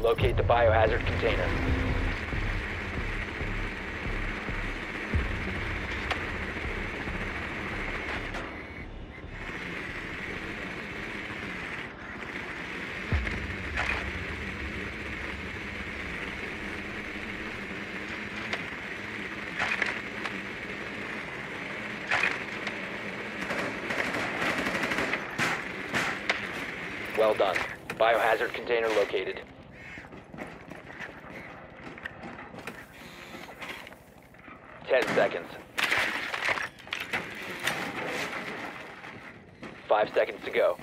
Locate the biohazard container. Well done. Biohazard container located. Ten seconds. 5 seconds to go.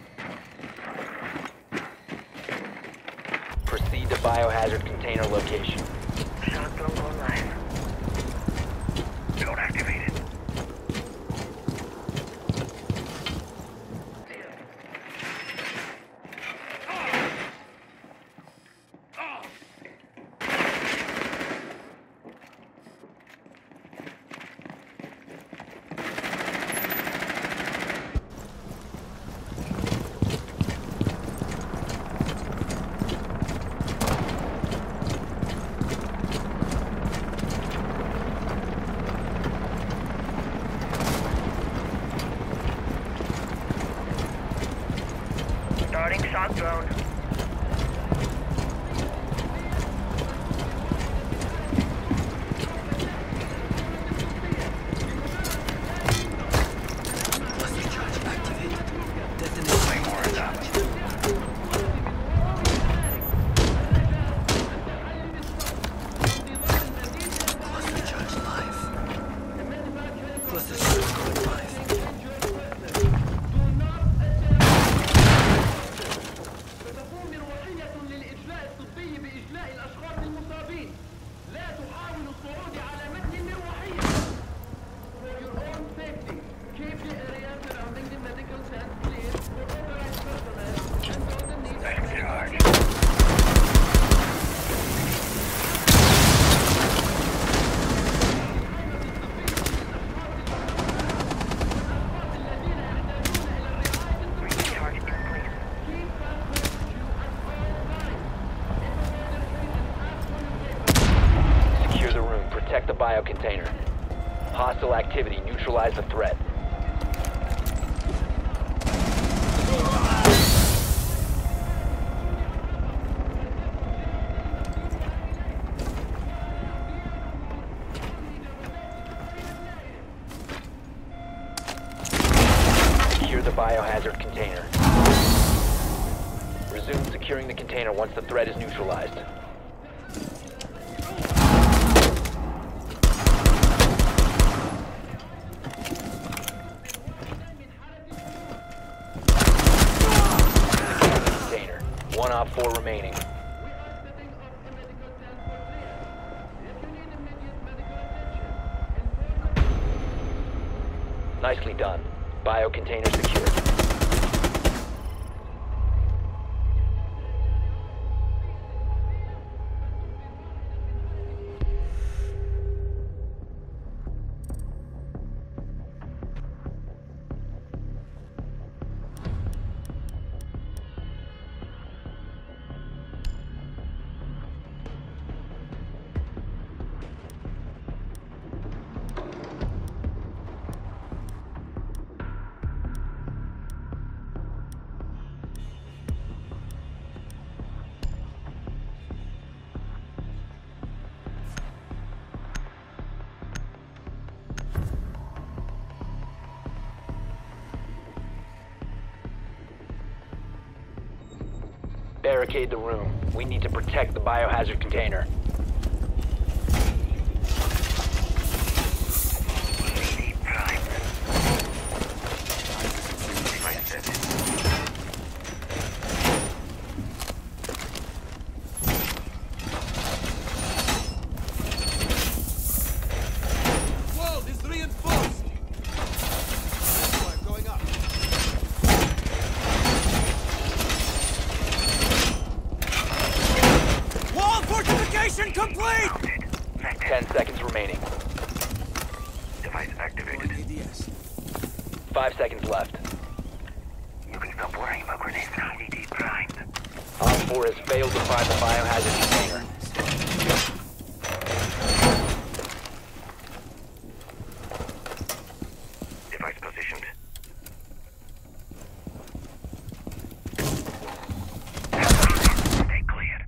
Proceed to biohazard container location. Shock drone go live. Drone activated. Starting shock drone. Cluster charge activated. Detonate more charge. Cluster charge live. Cluster charge going live. Secure the room. Protect the biocontainer. Hostile activity. Neutralize the threat. Secure the biohazard container. Resume securing the container once the threat is neutralized. Container. 1 op 4 remaining. Nicely done. Biocontainer secured. Barricade the room. We need to protect the biohazard container. Wall is reinforced. Going up. Wall fortification complete. 10 seconds remaining. Device activated. ADS. 5 seconds left. You can stop worrying about grenades now. EDD primed. Op 4 has failed to find the biohazard container. Device positioned. Stay clear.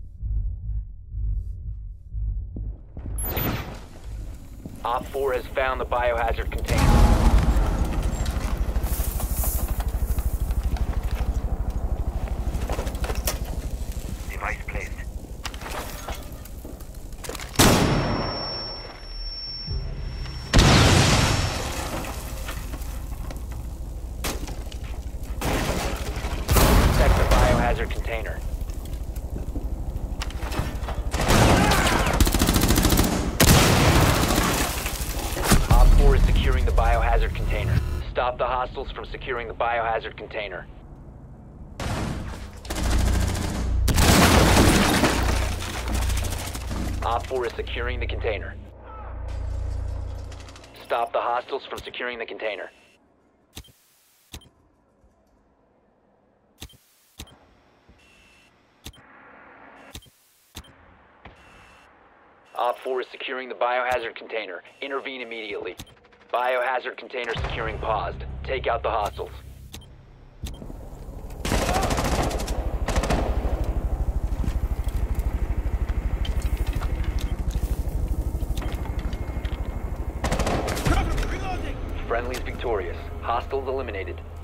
Op 4 has found the biohazard container. Device placed. Protect the biohazard container. Op 4 is securing the biohazard container. Stop the hostiles from securing the biohazard container. Op 4 is securing the container. Stop the hostiles from securing the container. Op 4 is securing the biohazard container. Intervene immediately. Biohazard container securing paused. Take out the hostiles. Friendly's victorious. Hostiles eliminated.